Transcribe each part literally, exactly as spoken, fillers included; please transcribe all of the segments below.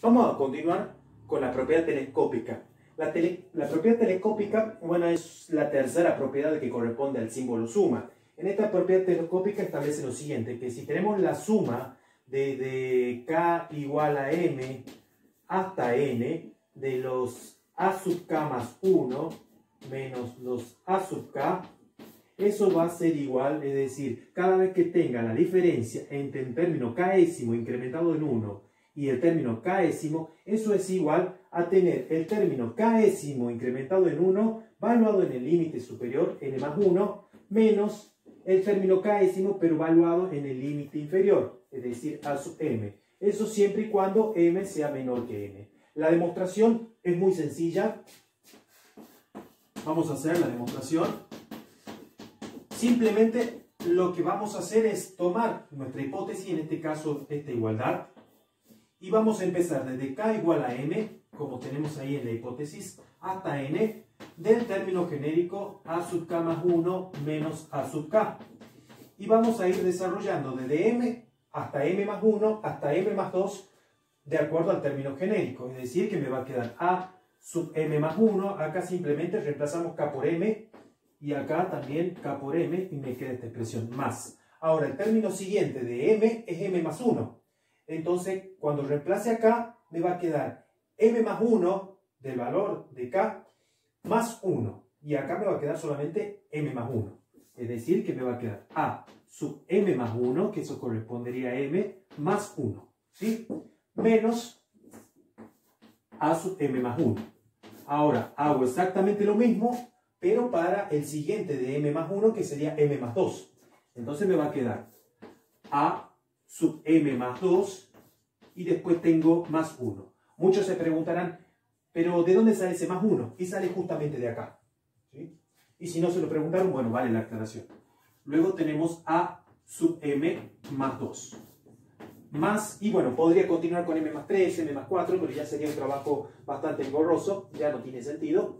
Vamos a continuar con la propiedad telescópica. La, tele, la propiedad telescópica, bueno, es la tercera propiedad que corresponde al símbolo suma. En esta propiedad telescópica establece lo siguiente, que si tenemos la suma de, de k igual a m hasta n de los a sub k más uno menos los a sub k, eso va a ser igual, es decir, cada vez que tenga la diferencia entre el término késimo incrementado en uno y el término késimo, eso es igual a tener el término késimo incrementado en uno valuado en el límite superior, n más uno, menos el término késimo pero valuado en el límite inferior, es decir, a sub m. Eso siempre y cuando m sea menor que n. La demostración es muy sencilla. Vamos a hacer la demostración. Simplemente lo que vamos a hacer es tomar nuestra hipótesis, en este caso esta igualdad, y vamos a empezar desde k igual a m, como tenemos ahí en la hipótesis, hasta n, del término genérico a sub k más uno menos a sub k. Y vamos a ir desarrollando desde m hasta m más uno hasta m más dos, de acuerdo al término genérico. Es decir, que me va a quedar a sub m más uno, acá simplemente reemplazamos k por m, y acá también k por m, y me queda esta expresión más. Ahora, el término siguiente de m es m más uno. Entonces, cuando reemplace acá, me va a quedar m más uno del valor de k más uno. Y acá me va a quedar solamente m más uno. Es decir, que me va a quedar a sub m más uno, que eso correspondería a m, más uno. ¿Sí? Menos a sub m más uno. Ahora, hago exactamente lo mismo, pero para el siguiente de m más uno, que sería m más dos. Entonces me va a quedar a sub m más dos y después tengo más uno. Muchos se preguntarán, pero ¿de dónde sale ese más uno? Y sale justamente de acá. ¿Sí? Y si no se lo preguntaron, bueno, vale la aclaración. Luego tenemos a sub m más dos. Más, y bueno, podría continuar con m más tres, m más cuatro, pero ya sería un trabajo bastante engorroso, ya no tiene sentido.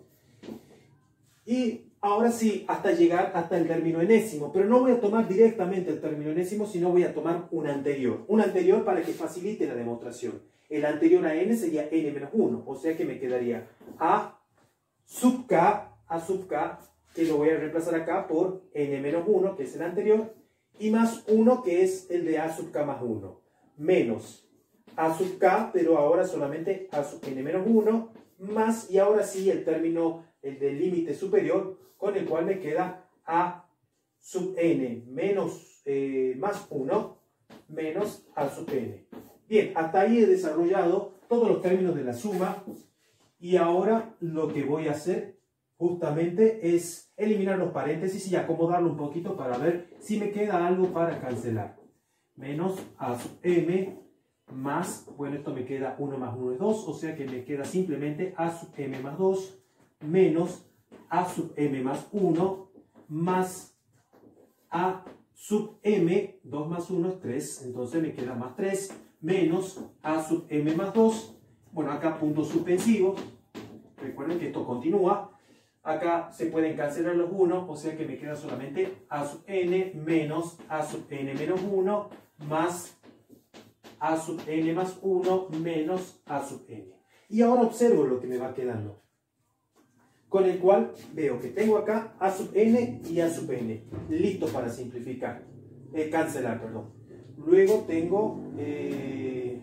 Y ahora sí, hasta llegar hasta el término enésimo, pero no voy a tomar directamente el término enésimo, sino voy a tomar un anterior. Un anterior para que facilite la demostración. El anterior a n sería n menos uno, o sea que me quedaría a sub k, a sub k, que lo voy a reemplazar acá por n menos uno, que es el anterior, y más uno, que es el de a sub k más uno. Menos a sub k, pero ahora solamente a sub n menos uno, más, y ahora sí el término, el del límite superior, con el cual me queda a sub n menos, eh, más uno, menos a sub n. Bien, hasta ahí he desarrollado todos los términos de la suma, y ahora lo que voy a hacer justamente es eliminar los paréntesis y acomodarlo un poquito para ver si me queda algo para cancelar. Menos a sub m más, bueno, esto me queda uno más uno es dos, o sea que me queda simplemente a sub m más dos menos a sub m más uno más a sub m, dos más uno es tres, entonces me queda más tres, menos a sub m más dos, bueno, acá puntos suspensivos, recuerden que esto continúa, acá se pueden cancelar los unos, o sea que me queda solamente a sub n menos a sub n menos uno más a sub n más uno menos a sub n. Y ahora observo lo que me va quedando, con el cual veo que tengo acá a sub n y a sub n, listo para simplificar, eh, cancelar, perdón. Luego tengo eh,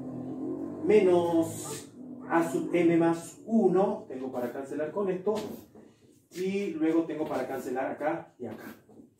menos a sub m más uno, tengo para cancelar con esto, y luego tengo para cancelar acá y acá.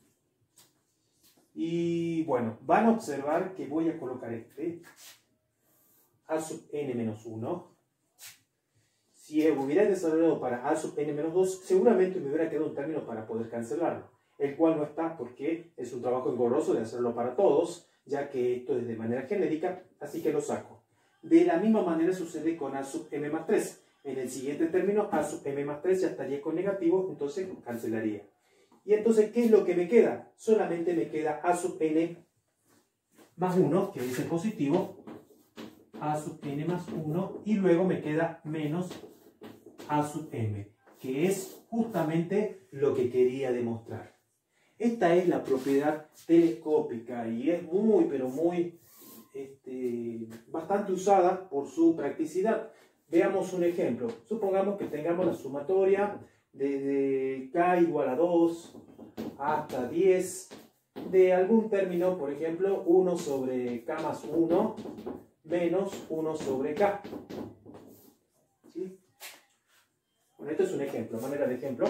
Y bueno, van a observar que voy a colocar este a sub n menos uno. Si hubiera desarrollado para a sub n menos dos, seguramente me hubiera quedado un término para poder cancelarlo, el cual no está porque es un trabajo engorroso de hacerlo para todos, ya que esto es de manera genérica, así que lo saco. De la misma manera sucede con a sub m más tres. En el siguiente término, a sub m más tres ya estaría con negativo, entonces cancelaría. Y entonces, ¿qué es lo que me queda? Solamente me queda a sub n más uno, que es el positivo, a sub n más uno, y luego me queda menos a sub m, que es justamente lo que quería demostrar. Esta es la propiedad telescópica y es muy, pero muy este, bastante usada por su practicidad. Veamos un ejemplo. Supongamos que tengamos la sumatoria desde k igual a dos hasta diez de algún término, por ejemplo, uno sobre k más uno menos uno sobre k. ¿Sí? Bueno, esto es un ejemplo, manera de ejemplo.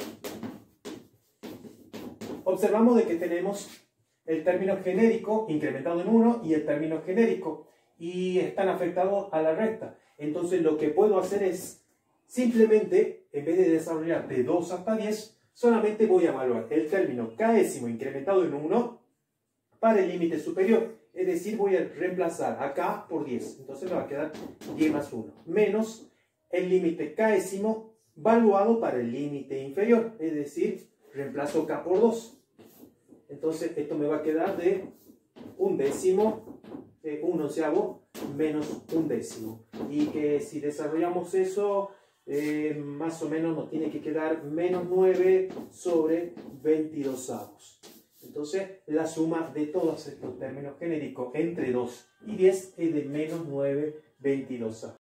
Observamos de que tenemos el término genérico incrementado en uno y el término genérico, y están afectados a la recta. Entonces lo que puedo hacer es simplemente, en vez de desarrollar de dos hasta diez, solamente voy a evaluar el término késimo incrementado en uno para el límite superior. Es decir, voy a reemplazar a k por diez. Entonces me va a quedar diez más uno. Menos el límite késimo valuado para el límite inferior. Es decir, reemplazo k por dos. Entonces esto me va a quedar de un décimo, eh, un onceavo menos un décimo. Y que si desarrollamos eso, eh, más o menos nos tiene que quedar menos nueve sobre veintidosavos. Entonces la suma de todos estos términos genéricos entre dos y diez es de menos nueve veintidosavos.